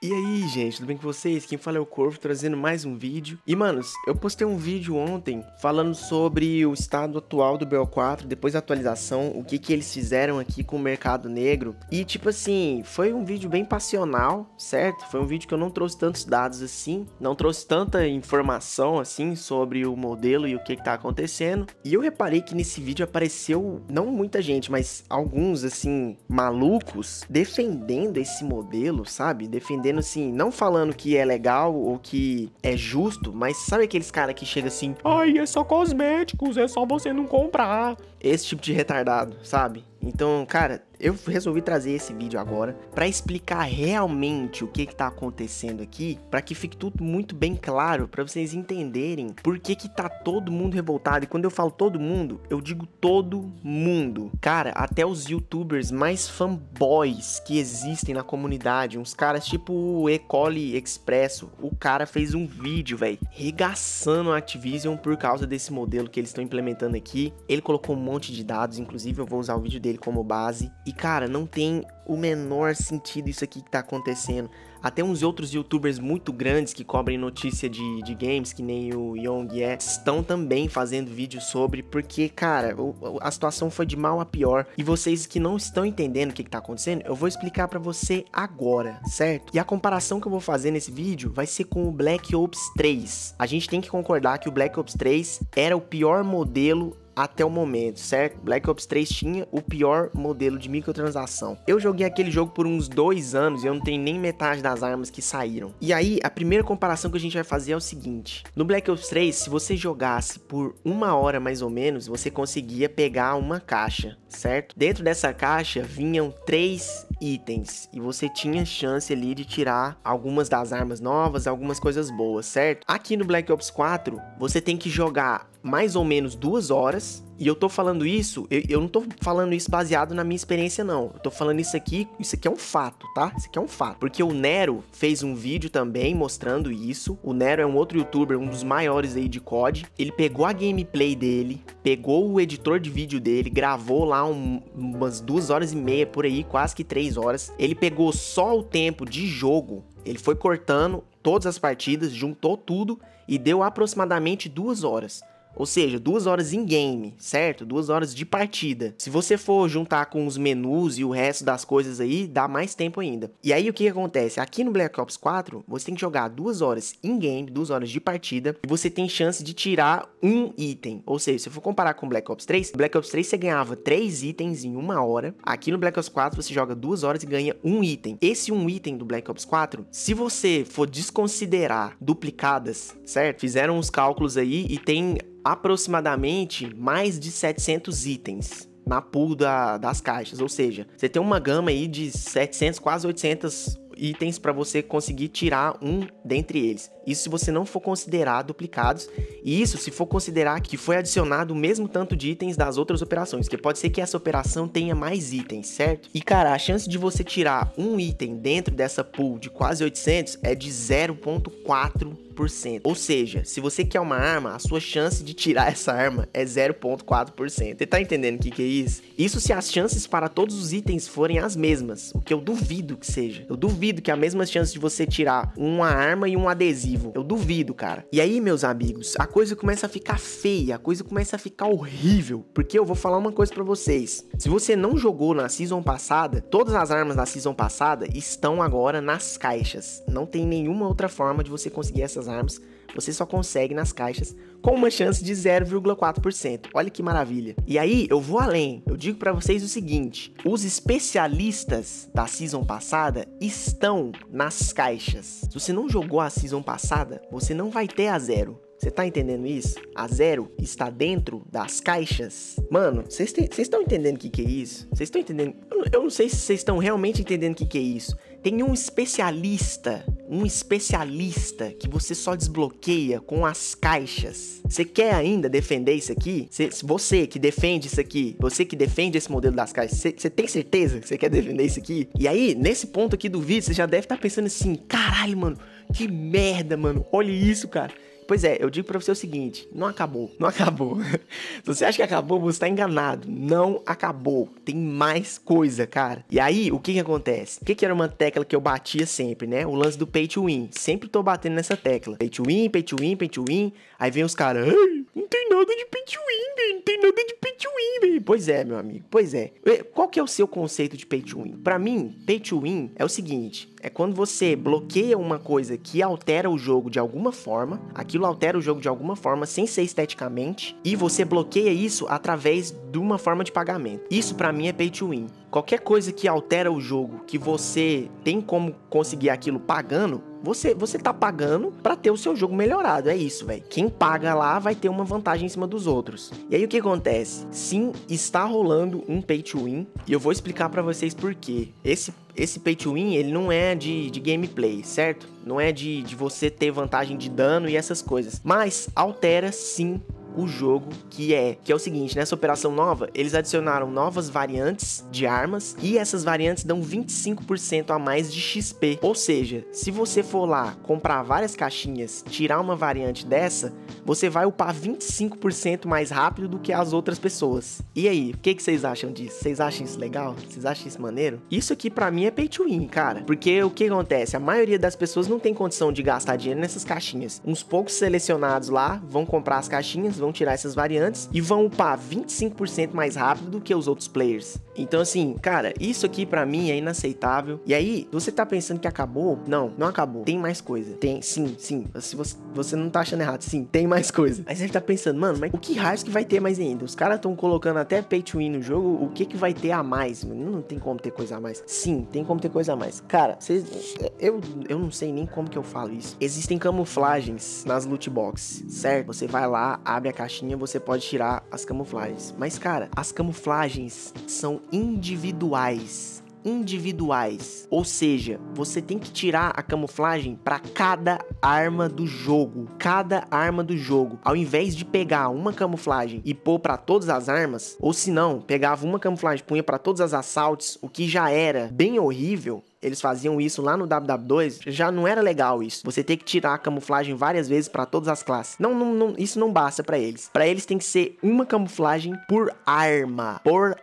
E aí, gente, tudo bem com vocês? Quem fala é o Corvo, trazendo mais um vídeo. E, manos, eu postei um vídeo ontem falando sobre o estado atual do BO4, depois da atualização, o que eles fizeram aqui com o mercado negro. E, tipo assim, foi um vídeo bem passional, certo? Foi um vídeo que eu não trouxe tantos dados assim, não trouxe tanta informação assim sobre o modelo e o que tá acontecendo. E eu reparei que nesse vídeo apareceu, não muita gente, mas alguns, assim, malucos defendendo esse modelo, sabe? Defendendo assim, não falando que é legal ou que é justo, mas sabe aqueles caras que chega assim, ai, é só cosméticos, é só você não comprar. Esse tipo de retardado, sabe? Então, cara, eu resolvi trazer esse vídeo agora pra explicar realmente o que tá acontecendo aqui, pra que fique tudo muito bem claro, pra vocês entenderem por que tá todo mundo revoltado. E quando eu falo todo mundo, eu digo todo mundo. Cara, até os youtubers mais fanboys que existem na comunidade, uns caras tipo o Ecole Expresso, o cara fez um vídeo, velho, regaçando a Activision por causa desse modelo que eles estão implementando aqui. Ele colocou um monte de dados, inclusive eu vou usar o vídeo dele como base. E cara, não tem o menor sentido isso aqui que tá acontecendo. Até uns outros youtubers muito grandes que cobrem notícia de games, que nem o Young estão também fazendo vídeo sobre, porque, cara, a situação foi de mal a pior. E vocês que não estão entendendo o que tá acontecendo, eu vou explicar pra você agora, certo? E a comparação que eu vou fazer nesse vídeo vai ser com o Black Ops 3. A gente tem que concordar que o Black Ops 3 era o pior modelo até o momento, certo? Black Ops 3 tinha o pior modelo de microtransação. Eu joguei aquele jogo por uns 2 anos e eu não tenho nem metade das armas que saíram. E aí, a primeira comparação que a gente vai fazer é o seguinte. No Black Ops 3, se você jogasse por 1 hora mais ou menos, você conseguia pegar uma caixa, certo? Dentro dessa caixa vinham 3 itens e você tinha chance ali de tirar algumas das armas novas, algumas coisas boas, certo? Aqui no Black Ops 4, você tem que jogar mais ou menos 2 horas. E eu tô falando isso, eu não tô falando isso baseado na minha experiência, não. Eu tô falando isso aqui é um fato, tá? Isso aqui é um fato. Porque o Nero fez um vídeo também mostrando isso. O Nero é um outro youtuber, um dos maiores aí de COD. Ele pegou a gameplay dele, pegou o editor de vídeo dele, gravou lá umas 2 horas e meia por aí, quase que 3 horas. Ele pegou só o tempo de jogo, ele foi cortando todas as partidas, juntou tudo e deu aproximadamente 2 horas. Ou seja, 2 horas em game, certo? 2 horas de partida. Se você for juntar com os menus e o resto das coisas aí, dá mais tempo ainda. E aí o que acontece? Aqui no Black Ops 4, você tem que jogar 2 horas em game, 2 horas de partida, e você tem chance de tirar um item. Ou seja, se for comparar com Black Ops 3, Black Ops 3 você ganhava 3 itens em 1 hora. Aqui no Black Ops 4 você joga 2 horas e ganha um item. Esse um item do Black Ops 4, se você for desconsiderar duplicadas, certo? Fizeram uns cálculos aí e tem aproximadamente mais de 700 itens na pool das caixas, ou seja, você tem uma gama aí de 700, quase 800 itens para você conseguir tirar um dentre eles. Isso se você não for considerar duplicados, e isso se for considerar que foi adicionado o mesmo tanto de itens das outras operações, que pode ser que essa operação tenha mais itens, certo? E cara, a chance de você tirar um item dentro dessa pool de quase 800 é de 0,4%. Ou seja, se você quer uma arma, a sua chance de tirar essa arma é 0,4%. Você tá entendendo o que é isso? Isso se as chances para todos os itens forem as mesmas, o que eu duvido que seja. Eu duvido que a mesma chance de você tirar uma arma e um adesivo. Eu duvido, cara. E aí, meus amigos, a coisa começa a ficar feia, a coisa começa a ficar horrível, porque eu vou falar uma coisa pra vocês. Se você não jogou na season passada, todas as armas da season passada estão agora nas caixas. Não tem nenhuma outra forma de você conseguir essas armas, você só consegue nas caixas com uma chance de 0,4%. Olha que maravilha. E aí, eu vou além. Eu digo pra vocês o seguinte: os especialistas da season passada estão nas caixas. Se você não jogou a season passada, você não vai ter a 0. Você tá entendendo isso? A 0 está dentro das caixas. Mano, vocês estão entendendo o que é isso? Vocês estão entendendo? Eu não sei se vocês estão realmente entendendo o que é isso. Tem um especialista que você só desbloqueia com as caixas. Você quer ainda defender isso aqui? Você que defende isso aqui, você que defende esse modelo das caixas, você tem certeza que você quer defender isso aqui? E aí, nesse ponto aqui do vídeo, você já deve estar pensando assim, caralho, mano, que merda, mano, olha isso, cara. Pois é, eu digo pra você o seguinte, não acabou, não acabou. Se você acha que acabou, você tá enganado. Não acabou, tem mais coisa, cara. E aí, o que acontece? O que era uma tecla que eu batia sempre, né? O lance do pay to win. Sempre tô batendo nessa tecla. Pay to win, pay to win, pay to win. Aí vem os caras, ai, não tem nada de pay to win, velho. Não tem nada de pay to win, velho. Pois é, meu amigo, pois é. Qual que é o seu conceito de pay to win? Pra mim, pay to win é o seguinte, é quando você bloqueia uma coisa que altera o jogo de alguma forma, aquilo altera o jogo de alguma forma, sem ser esteticamente, e você bloqueia isso através de uma forma de pagamento. Isso pra mim é pay to win. Qualquer coisa que altera o jogo, que você tem como conseguir aquilo pagando, você tá pagando pra ter o seu jogo melhorado, é isso, velho. Quem paga lá vai ter uma vantagem em cima dos outros. E aí o que acontece? Sim, está rolando um pay to win, e eu vou explicar pra vocês por quê. Esse pay to win, ele não é de gameplay, certo? Não é de você ter vantagem de dano e essas coisas. Mas altera sim o jogo, que é o seguinte, nessa operação nova, eles adicionaram novas variantes de armas e essas variantes dão 25% a mais de XP. Ou seja, se você for lá comprar várias caixinhas, tirar uma variante dessa, você vai upar 25% mais rápido do que as outras pessoas. E aí, o que vocês acham disso? Vocês acham isso legal? Vocês acham isso maneiro? Isso aqui pra mim é pay to win, cara. Porque o que acontece? A maioria das pessoas não tem condição de gastar dinheiro nessas caixinhas. Uns poucos selecionados lá vão comprar as caixinhas, vão tirar essas variantes e vão upar 25% mais rápido do que os outros players. Então assim, cara, isso aqui pra mim é inaceitável. E aí, você tá pensando que acabou? Não, não acabou. Tem mais coisa. Tem, sim. Se você não tá achando errado, sim, tem mais coisa. Aí você tá pensando, mano, mas o que raios que vai ter mais ainda? Os caras tão colocando até pay to win no jogo, o que vai ter a mais? Não tem como ter coisa a mais. Sim, tem como ter coisa a mais. Cara, eu não sei nem como que eu falo isso. Existem camuflagens nas loot boxes, certo? Você vai lá, abre a caixinha, você pode tirar as camuflagens. Mas, cara, as camuflagens são individuais. Ou seja, você tem que tirar a camuflagem para cada arma do jogo. Ao invés de pegar uma camuflagem e pôr para todas as armas, ou se não, pegava uma camuflagem e punha para todas as assaults, o que já era bem horrível. Eles faziam isso lá no WW2, já não era legal isso. Você tem que tirar a camuflagem várias vezes pra todas as classes. Não, isso não basta pra eles. Pra eles tem que ser uma camuflagem por arma.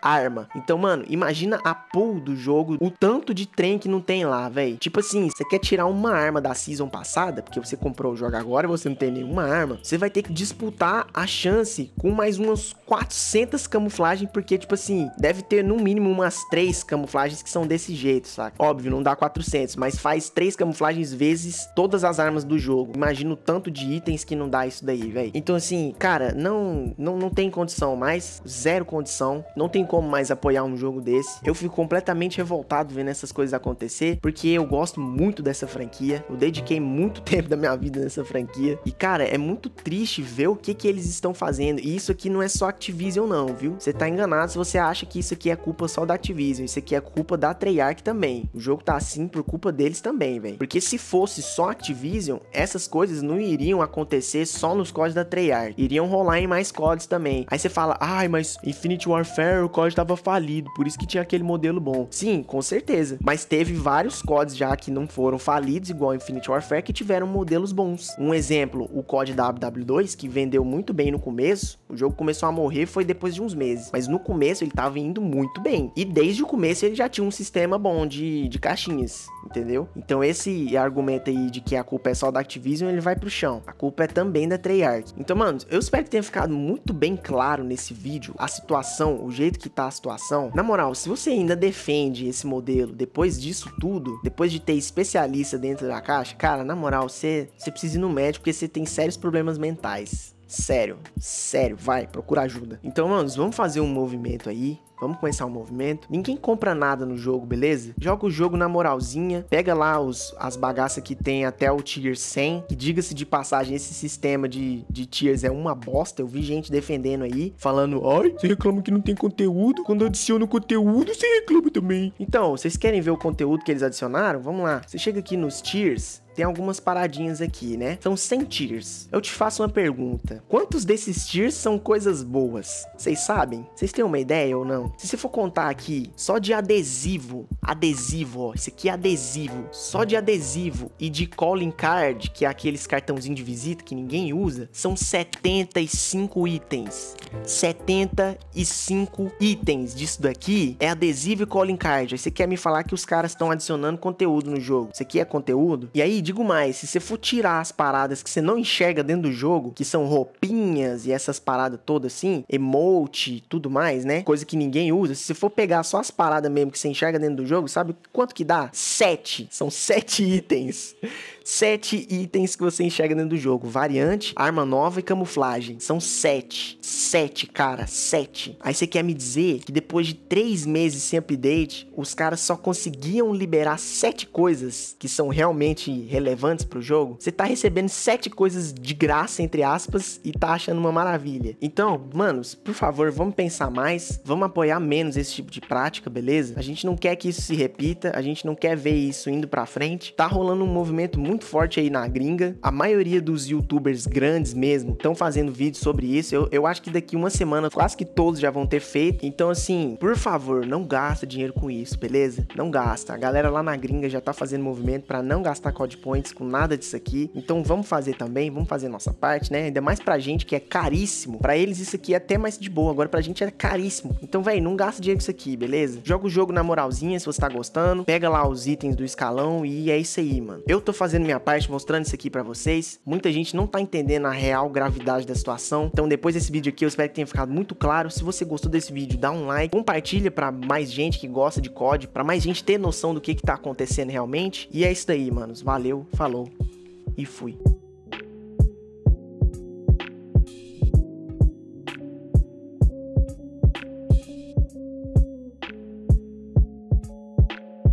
Então, mano, imagina a pool do jogo, o tanto de trem que não tem lá, velho. Tipo assim, você quer tirar uma arma da season passada, porque você comprou o jogo agora e você não tem nenhuma arma, você vai ter que disputar a chance com mais umas 400 camuflagens, porque, tipo assim, deve ter no mínimo umas 3 camuflagens que são desse jeito, saca? Óbvio, não dá 400, mas faz 3 camuflagens vezes todas as armas do jogo. Imagina o tanto de itens que não dá isso daí, velho. Então assim, cara, não tem condição mais, zero condição, não tem como mais apoiar um jogo desse. Eu fico completamente revoltado vendo essas coisas acontecer, porque eu gosto muito dessa franquia, eu dediquei muito tempo da minha vida nessa franquia, e cara, é muito triste ver o que eles estão fazendo, e isso aqui não é só Activision não, viu? Você tá enganado se você acha que isso aqui é culpa só da Activision, isso aqui é culpa da Treyarch também. O jogo tá assim por culpa deles também, velho. Porque se fosse só Activision, essas coisas não iriam acontecer só nos códigos da Treyarch. Iriam rolar em mais códigos também. Aí você fala, ai, mas Infinite Warfare, o código tava falido, por isso que tinha aquele modelo bom. Sim, com certeza. Mas teve vários códigos já que não foram falidos, igual Infinite Warfare, que tiveram modelos bons. Um exemplo, o COD WW2, que vendeu muito bem no começo. O jogo começou a morrer, foi depois de uns meses. Mas no começo ele tava indo muito bem. E desde o começo ele já tinha um sistema bom de caixinhas, entendeu? Então esse argumento aí de que a culpa é só da Activision, ele vai pro chão. A culpa é também da Treyarch. Então, mano, eu espero que tenha ficado muito bem claro nesse vídeo a situação, o jeito que tá a situação. Na moral, se você ainda defende esse modelo depois disso tudo, depois de ter especialista dentro da caixa, cara, na moral, você precisa ir no médico porque você tem sérios problemas mentais. Sério, vai, procura ajuda. Então, manos, vamos fazer um movimento aí. Vamos começar um movimento. Ninguém compra nada no jogo, beleza? Joga o jogo na moralzinha. Pega lá as bagaças que tem até o tier 100. Que diga-se de passagem, esse sistema de tiers é uma bosta. Eu vi gente defendendo aí, falando, ai, você reclama que não tem conteúdo. Quando adiciona conteúdo, você reclama também. Então, vocês querem ver o conteúdo que eles adicionaram? Vamos lá. Você chega aqui nos tiers. Tem algumas paradinhas aqui, né? São 100 tiers. Eu te faço uma pergunta. Quantos desses tiers são coisas boas? Vocês sabem? Vocês têm uma ideia ou não? Então, se você for contar aqui, só de adesivo, ó, isso aqui é adesivo, só de adesivo e de calling card, que é aqueles cartãozinhos de visita que ninguém usa, são 75 itens. 75 itens disso daqui é adesivo e calling card. Aí você quer me falar que os caras estão adicionando conteúdo no jogo. Isso aqui é conteúdo? E aí, digo mais, se você for tirar as paradas que você não enxerga dentro do jogo, que são roupinhas e essas paradas todas assim, emote e tudo mais, né? Coisa que ninguém usa. Se você for pegar só as paradas mesmo que você enxerga dentro do jogo, sabe quanto que dá? 7. São 7 itens. 7 itens que você enxerga dentro do jogo. Variante, arma nova e camuflagem. São 7. 7, cara. 7. Aí você quer me dizer que depois de 3 meses sem update, os caras só conseguiam liberar 7 coisas que são realmente relevantes pro jogo? Você tá recebendo 7 coisas de graça, entre aspas, e tá achando uma maravilha. Então, manos, por favor, vamos pensar mais. Vamos apoiar menos esse tipo de prática, beleza? A gente não quer que isso se repita. A gente não quer ver isso indo pra frente. Tá rolando um movimento muito forte aí na gringa. A maioria dos youtubers grandes mesmo estão fazendo vídeos sobre isso. Eu acho que daqui uma semana quase que todos já vão ter feito. Então assim, por favor, não gasta dinheiro com isso, beleza? Não gasta. A galera lá na gringa já tá fazendo movimento pra não gastar COD Points com nada disso aqui. Então vamos fazer também, vamos fazer nossa parte, né? Ainda mais pra gente que é caríssimo. Pra eles isso aqui é até mais de boa. Agora pra gente é caríssimo. Então, véi, não gasta dinheiro com isso aqui, beleza? Joga o jogo na moralzinha se você tá gostando. Pega lá os itens do escalão e é isso aí, mano. Eu tô fazendo minha parte mostrando isso aqui pra vocês. Muita gente não tá entendendo a real gravidade da situação. Então depois desse vídeo aqui eu espero que tenha ficado muito claro. Se você gostou desse vídeo, dá um like, compartilha pra mais gente que gosta de COD, pra mais gente ter noção do que tá acontecendo realmente. E é isso daí, manos. Valeu, falou e fui.